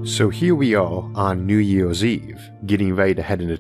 So here we are on New Year's Eve, getting ready to head into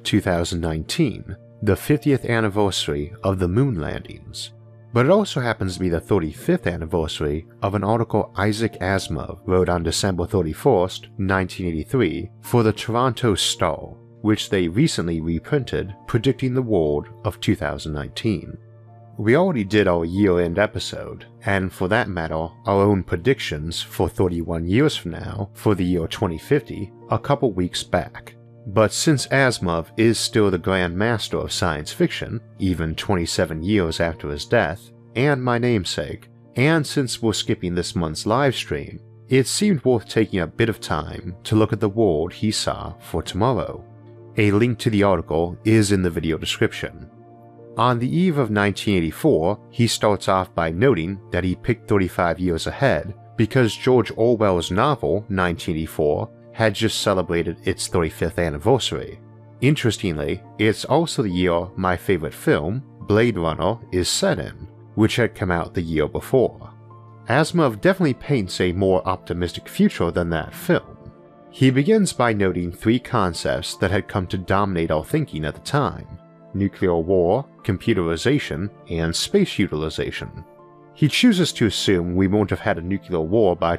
2019, the 50th anniversary of the moon landings. But it also happens to be the 35th anniversary of an article Isaac Asimov wrote on December 31st, 1983 for the Toronto Star, which they recently reprinted, predicting the world of 2019. We already did our year-end episode, and for that matter, our own predictions for 31 years from now for the year 2050 a couple weeks back. But since Asimov is still the Grand Master of science fiction, even 27 years after his death, and my namesake, and since we're skipping this month's livestream, it seemed worth taking a bit of time to look at the world he saw for tomorrow. A link to the article is in the video description. On the eve of 1984, he starts off by noting that he picked 35 years ahead because George Orwell's novel 1984 had just celebrated its 35th anniversary. Interestingly, it's also the year my favorite film, Blade Runner, is set in, which had come out the year before. Asimov definitely paints a more optimistic future than that film. He begins by noting three concepts that had come to dominate our thinking at the time: nuclear war, computerization, and space utilization. He chooses to assume we won't have had a nuclear war by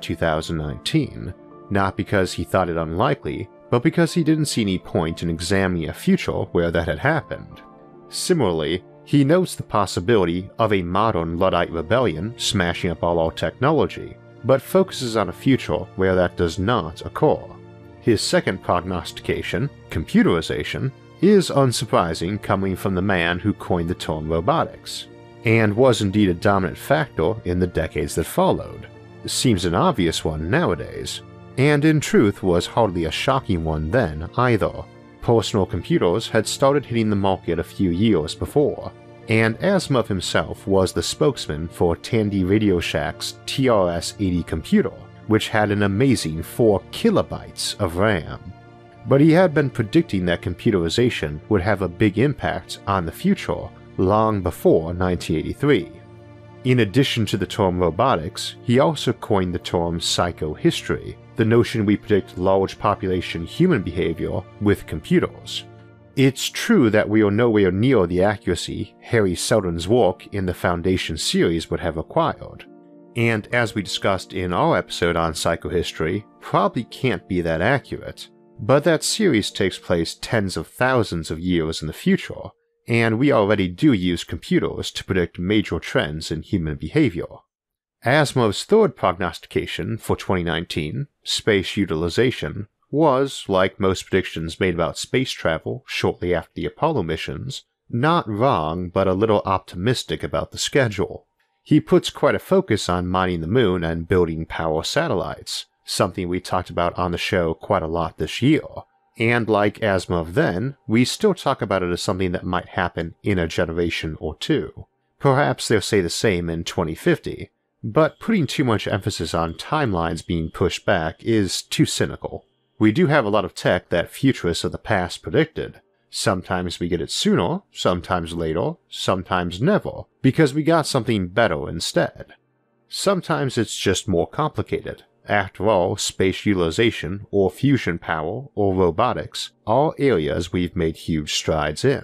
2019, not because he thought it unlikely, but because he didn't see any point in examining a future where that had happened. Similarly, he notes the possibility of a modern Luddite rebellion smashing up all our technology, but focuses on a future where that does not occur. His second prognostication, computerization, is unsurprising coming from the man who coined the term robotics, and was indeed a dominant factor in the decades that followed. Seems an obvious one nowadays, and in truth was hardly a shocking one then either. Personal computers had started hitting the market a few years before, and Asimov himself was the spokesman for Tandy Radio Shack's TRS-80 computer, which had an amazing 4 kilobytes of RAM. But he had been predicting that computerization would have a big impact on the future long before 1983. In addition to the term robotics, he also coined the term psychohistory, the notion we predict large population human behavior with computers. It's true that we are nowhere near the accuracy Harry Seldon's work in the Foundation series would have required, and as we discussed in our episode on psychohistory, probably can't be that accurate. But that series takes place tens of thousands of years in the future, and we already do use computers to predict major trends in human behavior. Asimov's third prognostication for 2019, space utilization, was, like most predictions made about space travel shortly after the Apollo missions, not wrong but a little optimistic about the schedule. He puts quite a focus on mining the moon and building power satellites, something we talked about on the show quite a lot this year, and like Asimov then, we still talk about it as something that might happen in a generation or two. Perhaps they'll say the same in 2050, but putting too much emphasis on timelines being pushed back is too cynical. We do have a lot of tech that futurists of the past predicted. Sometimes we get it sooner, sometimes later, sometimes never, because we got something better instead. Sometimes it's just more complicated. After all, space utilization, or fusion power, or robotics are areas we've made huge strides in.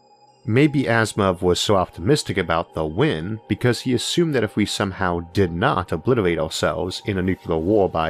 Maybe Asimov was so optimistic about the win because he assumed that if we somehow did not obliterate ourselves in a nuclear war by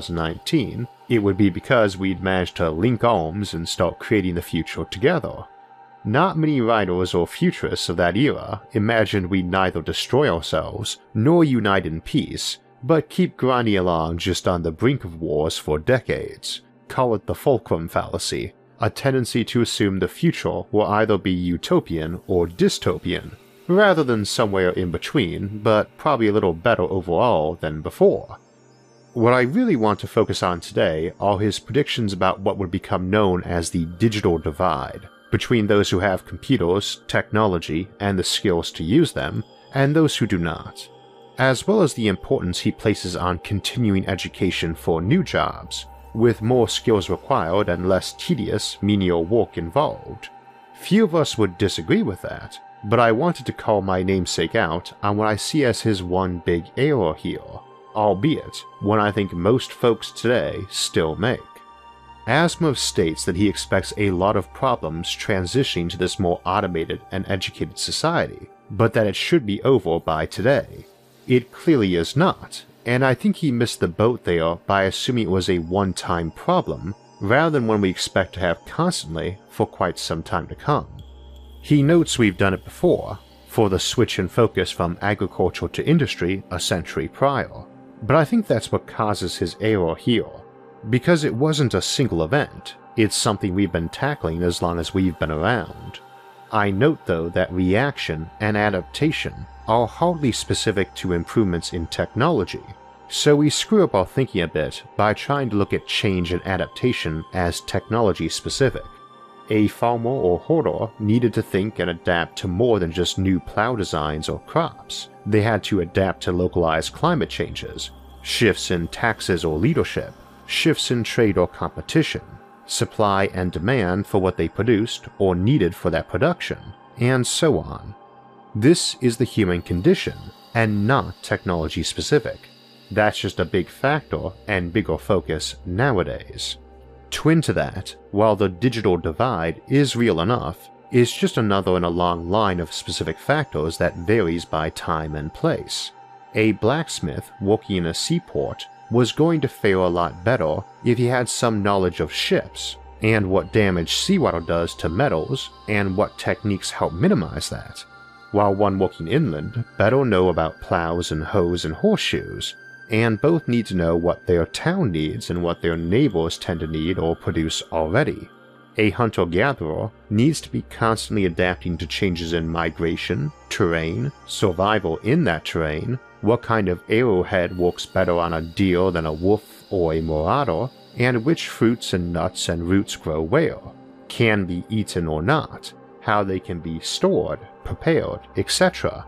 2019, it would be because we'd managed to link arms and start creating the future together. Not many writers or futurists of that era imagined we'd neither destroy ourselves nor unite in peace, but keep grinding along just on the brink of wars for decades. Call it the fulcrum fallacy, a tendency to assume the future will either be utopian or dystopian, rather than somewhere in between, but probably a little better overall than before. What I really want to focus on today are his predictions about what would become known as the digital divide, between those who have computers, technology, and the skills to use them, and those who do not, as well as the importance he places on continuing education for new jobs, with more skills required and less tedious, menial work involved. Few of us would disagree with that, but I wanted to call my namesake out on what I see as his one big error here, albeit one I think most folks today still make. Asimov states that he expects a lot of problems transitioning to this more automated and educated society, but that it should be over by today. It clearly is not, and I think he missed the boat there by assuming it was a one-time problem, rather than one we expect to have constantly for quite some time to come. He notes we've done it before, for the switch in focus from agriculture to industry a century prior, but I think that's what causes his error here. Because it wasn't a single event, it's something we've been tackling as long as we've been around. I note though that reaction and adaptation are hardly specific to improvements in technology, so we screw up our thinking a bit by trying to look at change and adaptation as technology specific. A farmer or hoarder needed to think and adapt to more than just new plow designs or crops. They had to adapt to localized climate changes, shifts in taxes or leadership, shifts in trade or competition, supply and demand for what they produced or needed for that production, and so on. This is the human condition, and not technology specific. That's just a big factor and bigger focus nowadays. Twin to that, while the digital divide is real enough, is just another in a long line of specific factors that varies by time and place. A blacksmith working in a seaport was going to fare a lot better if he had some knowledge of ships, and what damage seawater does to metals, and what techniques help minimize that, while one working inland better know about plows and hoes and horseshoes, and both need to know what their town needs and what their neighbors tend to need or produce already. A hunter-gatherer needs to be constantly adapting to changes in migration, terrain, survival in that terrain, what kind of arrowhead works better on a deer than a wolf or a marauder, and which fruits and nuts and roots grow where, can be eaten or not, how they can be stored, prepared, etc.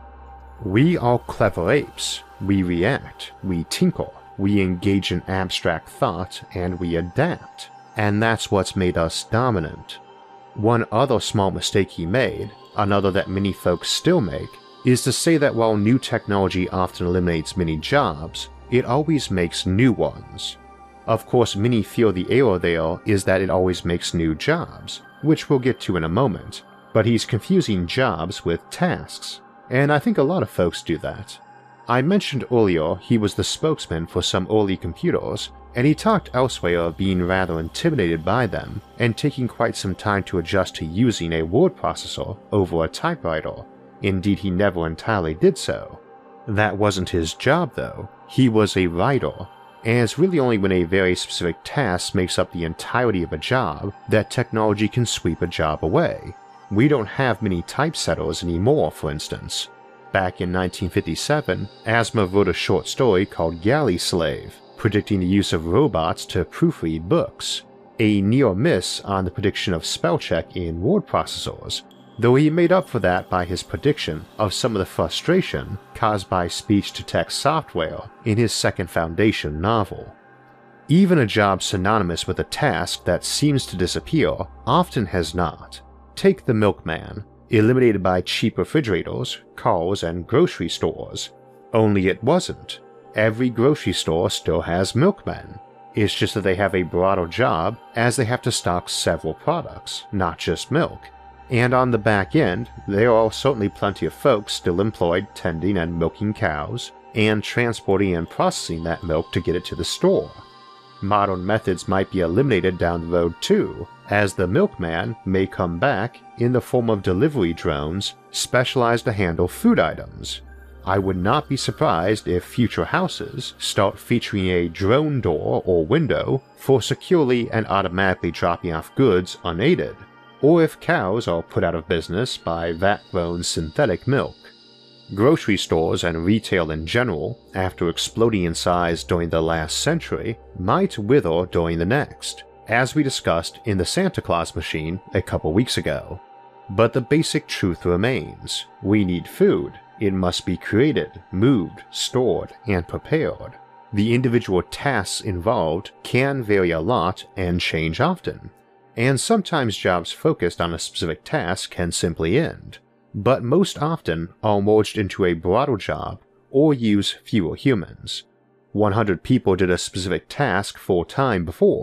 We are clever apes. We react, we tinker, we engage in abstract thought, and we adapt. And that's what's made us dominant. One other small mistake he made, another that many folks still make, is to say that while new technology often eliminates many jobs, it always makes new ones. Of course, many feel the error there is that it always makes new jobs, which we'll get to in a moment, but he's confusing jobs with tasks, and I think a lot of folks do that. I mentioned earlier he was the spokesman for some early computers, and he talked elsewhere of being rather intimidated by them and taking quite some time to adjust to using a word processor over a typewriter. Indeed, he never entirely did so. That wasn't his job though, he was a writer, and it's really only when a very specific task makes up the entirety of a job that technology can sweep a job away. We don't have many typesetters anymore, for instance. Back in 1957, Asimov wrote a short story called Galley Slave, predicting the use of robots to proofread books, a near miss on the prediction of spell check in word processors, though he made up for that by his prediction of some of the frustration caused by speech-to-text software in his second Foundation novel. Even a job synonymous with a task that seems to disappear often has not. Take the milkman, eliminated by cheap refrigerators, cars, and grocery stores. Only it wasn't. Every grocery store still has milkmen. It's just that they have a broader job as they have to stock several products, not just milk. And on the back end, there are certainly plenty of folks still employed tending and milking cows, and transporting and processing that milk to get it to the store. Modern methods might be eliminated down the road too, as the milkman may come back in the form of delivery drones specialized to handle food items. I would not be surprised if future houses start featuring a drone door or window for securely and automatically dropping off goods unaided, or if cows are put out of business by vat-grown synthetic milk. Grocery stores and retail in general, after exploding in size during the last century, might wither during the next, as we discussed in the Santa Claus machine a couple weeks ago. But the basic truth remains: we need food. It must be created, moved, stored, and prepared. The individual tasks involved can vary a lot and change often, and sometimes jobs focused on a specific task can simply end, but most often are merged into a broader job or use fewer humans. 100 people did a specific task full-time before,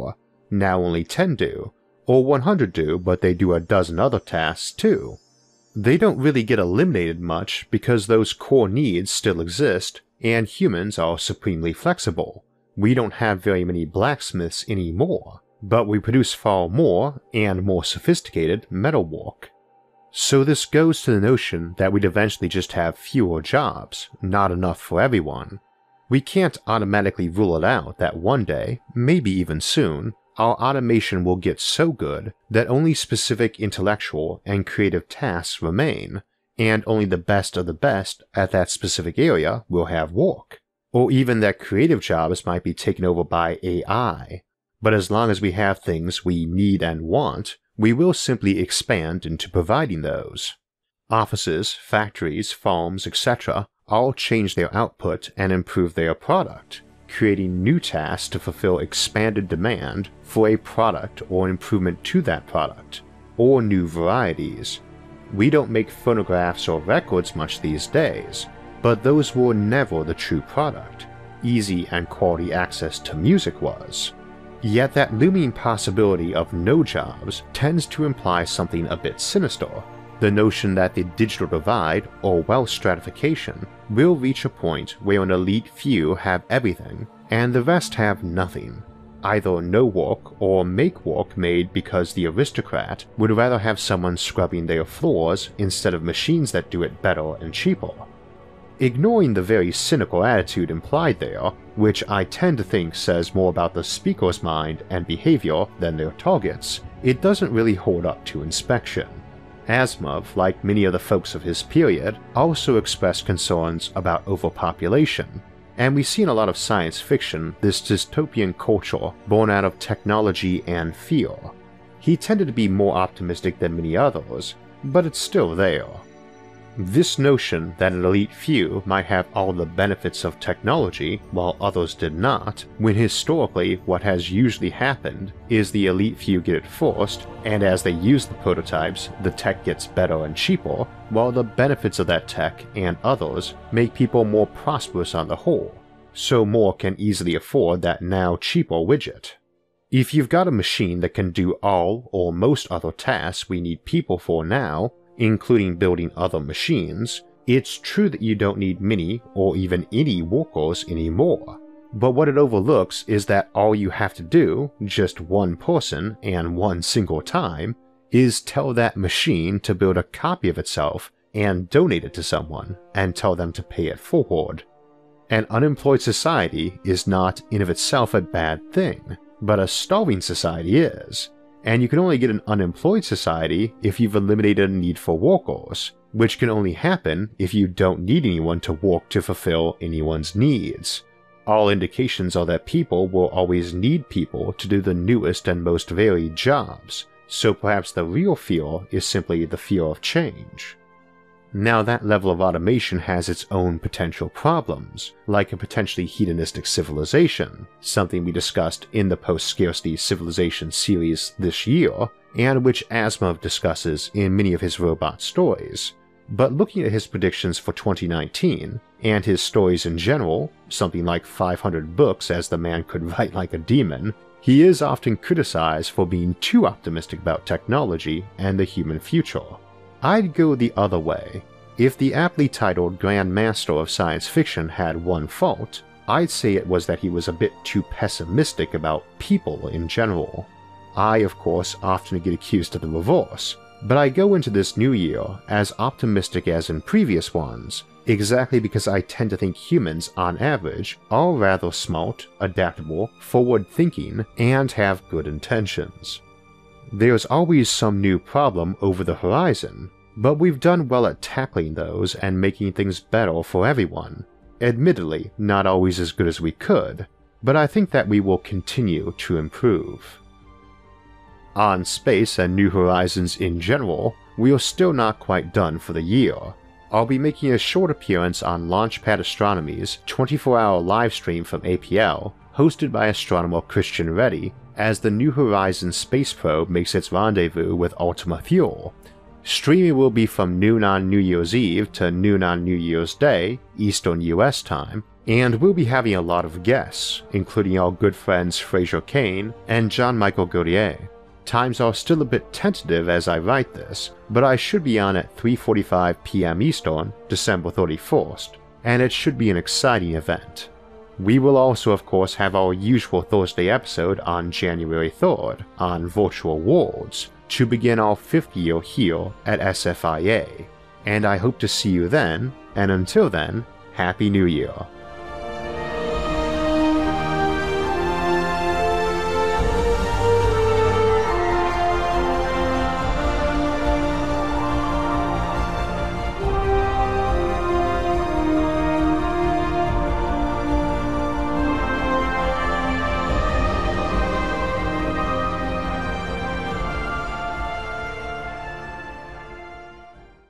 now only 10 do, or 100 do but they do a dozen other tasks too. They don't really get eliminated much because those core needs still exist, and humans are supremely flexible. We don't have very many blacksmiths anymore, but we produce far more and more sophisticated metalwork. So this goes to the notion that we'd eventually just have fewer jobs, not enough for everyone. We can't automatically rule it out that one day, maybe even soon, our automation will get so good that only specific intellectual and creative tasks remain, and only the best of the best at that specific area will have work. Or even that creative jobs might be taken over by AI. But as long as we have things we need and want, we will simply expand into providing those. Offices, factories, farms, etc. all change their output and improve their product, creating new tasks to fulfill expanded demand for a product or an improvement to that product, or new varieties. We don't make phonographs or records much these days, but those were never the true product. Easy and quality access to music was. Yet that looming possibility of no jobs tends to imply something a bit sinister, the notion that the digital divide or wealth stratification will reach a point where an elite few have everything and the rest have nothing, either no work or make work made because the aristocrat would rather have someone scrubbing their floors instead of machines that do it better and cheaper. Ignoring the very cynical attitude implied there, which I tend to think says more about the speaker's mind and behavior than their targets, it doesn't really hold up to inspection. Asimov, like many of the folks of his period, also expressed concerns about overpopulation, and we see in a lot of science fiction this dystopian culture born out of technology and fear. He tended to be more optimistic than many others, but it's still there. This notion that an elite few might have all the benefits of technology while others did not, when historically what has usually happened is the elite few get it first, and as they use the prototypes, the tech gets better and cheaper, while the benefits of that tech and others make people more prosperous on the whole, so more can easily afford that now cheaper widget. If you've got a machine that can do all or most other tasks we need people for now, including building other machines, it's true that you don't need many or even any workers anymore. But what it overlooks is that all you have to do, just one person and one single time, is tell that machine to build a copy of itself and donate it to someone and tell them to pay it forward. An unemployed society is not in of itself a bad thing, but a starving society is. And you can only get an unemployed society if you've eliminated a need for workers, which can only happen if you don't need anyone to work to fulfill anyone's needs. All indications are that people will always need people to do the newest and most varied jobs, so perhaps the real fear is simply the fear of change. Now that level of automation has its own potential problems, like a potentially hedonistic civilization, something we discussed in the post-scarcity civilization series this year, and which Asimov discusses in many of his robot stories. But looking at his predictions for 2019, and his stories in general, something like 500 books as the man could write like a demon, he is often criticized for being too optimistic about technology and the human future. I'd go the other way. If the aptly titled Grand Master of Science Fiction had one fault, I'd say it was that he was a bit too pessimistic about people in general. I, of course, often get accused of the reverse, but I go into this new year as optimistic as in previous ones, exactly because I tend to think humans, on average, are rather smart, adaptable, forward-thinking, and have good intentions. There's always some new problem over the horizon, but we've done well at tackling those and making things better for everyone. Admittedly, not always as good as we could, but I think that we will continue to improve. On space and New Horizons in general, we are still not quite done for the year. I'll be making a short appearance on Launchpad Astronomy's 24-hour livestream from APL, hosted by astronomer Christian Reddy, as the New Horizons space probe makes its rendezvous with Ultima Thule. Streaming will be from noon on New Year's Eve to noon on New Year's Day, Eastern US time, And we'll be having a lot of guests, including our good friends Fraser Kane and John Michael Gauthier. Times are still a bit tentative as I write this, but I should be on at 3:45 p.m. Eastern, December 31st, and it should be an exciting event. We will also of course have our usual Thursday episode on January 3rd on Virtual Worlds to begin our 5th year here at SFIA, and I hope to see you then, and until then, Happy New Year!